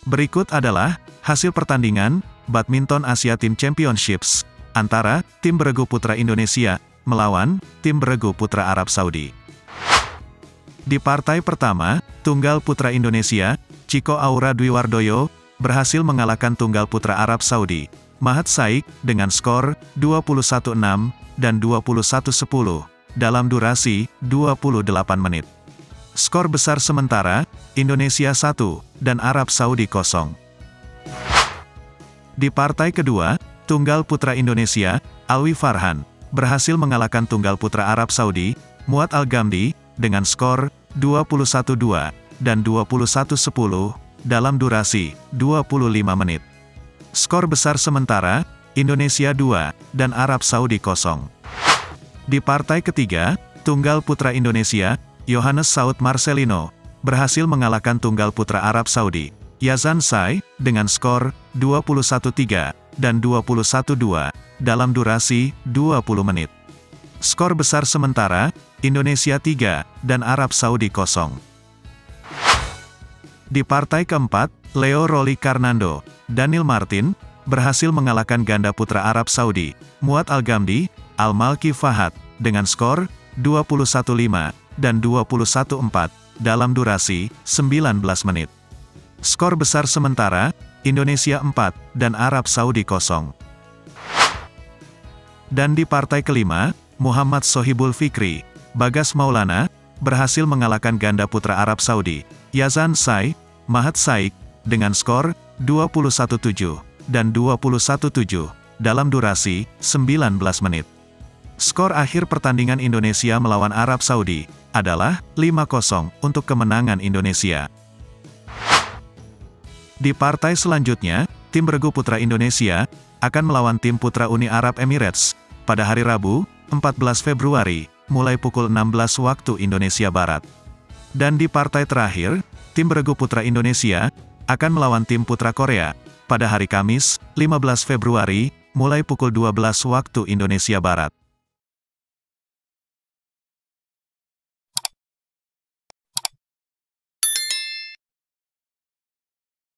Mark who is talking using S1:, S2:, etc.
S1: Berikut adalah hasil pertandingan Badminton Asia Team Championships antara tim beregu putra Indonesia melawan tim beregu putra Arab Saudi. Di partai pertama, tunggal putra Indonesia, Chico Aura Dwi Wardoyo, berhasil mengalahkan tunggal putra Arab Saudi, Mahat Saik, dengan skor 21-6 dan 21-10 dalam durasi 28 menit. Skor besar sementara, Indonesia 1 dan Arab Saudi 0. Di partai kedua, tunggal putra Indonesia, Alwi Farhan, berhasil mengalahkan tunggal putra Arab Saudi, Muad Al-Ghamdi, dengan skor 21-2 dan 21-10 dalam durasi 25 menit. Skor besar sementara, Indonesia 2 dan Arab Saudi 0. Di partai ketiga, tunggal putra Indonesia, Yohannes Saud Marcelino, berhasil mengalahkan tunggal putra Arab Saudi, Yazan Sai, dengan skor 21-3 dan 21-2 dalam durasi 20 menit. Skor besar sementara, Indonesia 3 dan Arab Saudi 0. Di partai keempat, Leo Rolly Karnando, Daniel Martin, berhasil mengalahkan ganda putra Arab Saudi, Muad Al-Ghamdi, Al-Malki Fahad, dengan skor 21-5 dan 21-4 dalam durasi 19 menit. Skor besar sementara, Indonesia 4 dan Arab Saudi 0. Dan di partai kelima, Muhammad Sohibul Fikri, Bagas Maulana, berhasil mengalahkan ganda putra Arab Saudi, Yazan Sai, Mahat Saik, dengan skor 21-7 dan 21-7 dalam durasi 19 menit. Skor akhir pertandingan Indonesia melawan Arab Saudi adalah 5-0 untuk kemenangan Indonesia. Di partai selanjutnya, tim beregu putra Indonesia akan melawan tim putra Uni Arab Emirates pada hari Rabu, 14 Februari, mulai pukul 16 waktu Indonesia Barat. Dan di partai terakhir, tim beregu putra Indonesia akan melawan tim putra Korea pada hari Kamis, 15 Februari, mulai pukul 12 waktu Indonesia Barat.